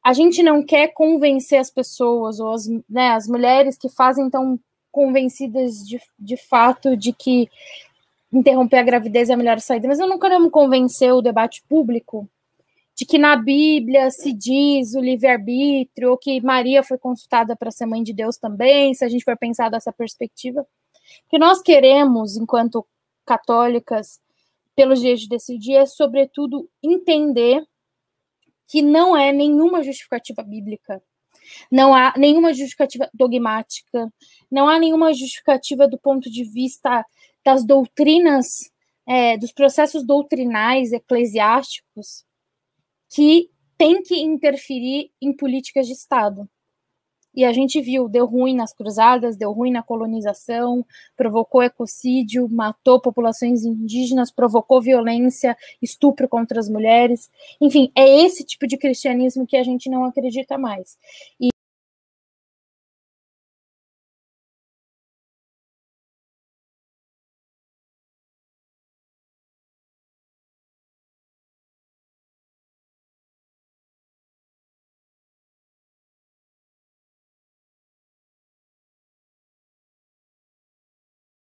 a gente não quer convencer as pessoas, ou as mulheres que fazem tão convencidas de fato de que interromper a gravidez é a melhor saída, mas eu não quero convencer o debate público de que na Bíblia se diz o livre-arbítrio, ou que Maria foi consultada para ser mãe de Deus também, se a gente for pensar dessa perspectiva. O que nós queremos, enquanto católicas, pelos direitos de decidir, é, sobretudo, entender que não é nenhuma justificativa bíblica, não há nenhuma justificativa dogmática, não há nenhuma justificativa do ponto de vista das doutrinas, dos processos doutrinais eclesiásticos, que tem que interferir em políticas de Estado. E a gente viu, deu ruim nas cruzadas, deu ruim na colonização, provocou ecocídio, matou populações indígenas, provocou violência, estupro contra as mulheres. Enfim, é esse tipo de cristianismo que a gente não acredita mais. E